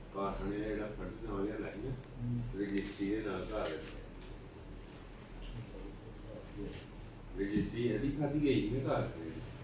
ਕਾਰਖਾਨੇ ਦਾ ਜਿਹੜਾ ਫਰਜ਼ ਨਾ ਲਿਆ ਲਾਈਆਂ ਰਜਿਸਟਰੀ ਦੇ ਨਾਲ ਘਰ ਰਜਿਸਟਰੀ ਇਹਦੀ ਖਾਦੀ ਗਈ ਨੇ ਕਾਰਖਾਨੇ ਦੀ